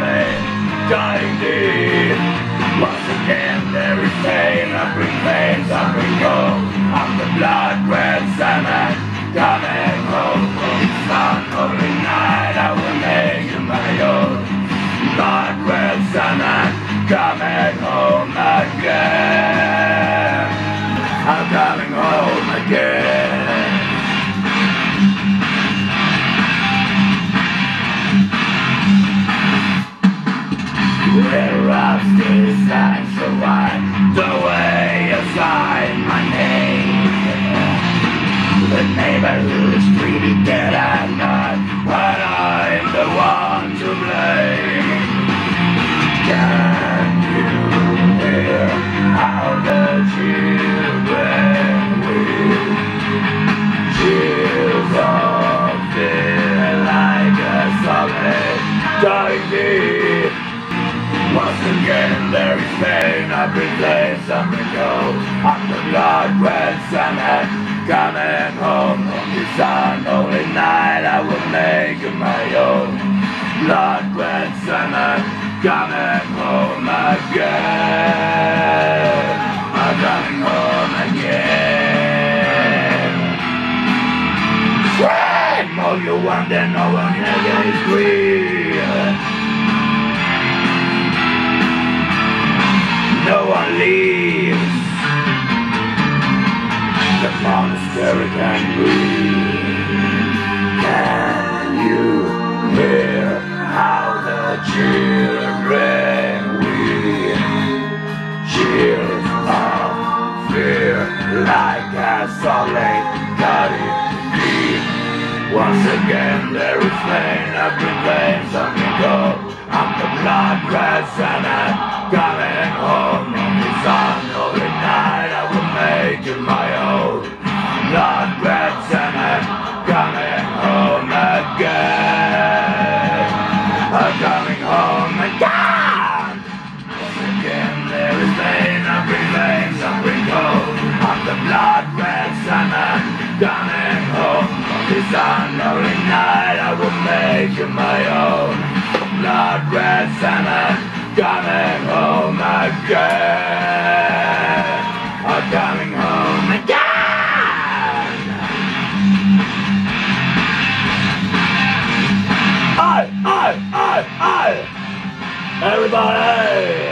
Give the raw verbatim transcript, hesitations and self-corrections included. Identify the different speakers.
Speaker 1: solid, dying deep. Once again there is pain, I bring veins, I bring gold. I'm the blood red salmon, coming home from the sun. Holy night I will make you my own. Blood red salmon, coming home again. I'm coming home again. There are still signs to write the way you sign my name. The neighborhood is pretty dead at night, but I'm the one to blame. Can you hear how the children weep? Chills of fear like a solid dying deep. Once again there is pain, I bring flames, something cold. I'm the blood red salmon, coming home from the sun. Holy night I will make you my own. Blood red salmon, coming home again. I'm coming home again. Scream all you want and no one ever is free. No one leaves. The monastery can breathe. Can you hear how the children weep? Chills of fear like a solid cutting deep. Once again there is pain, I've been playing something cold. I'm the blood red salmon, coming home from the sun. Holy night I will make you my own. Blood red salmon, coming home again. I'm coming home again. Once again there is pain, I bring flames, I bring cold. I'm the blood red salmon, coming home from the sun. Holy night I will make you my own. Blood red salmon, coming home again. I'm coming home again. I, I, I, I. Everybody.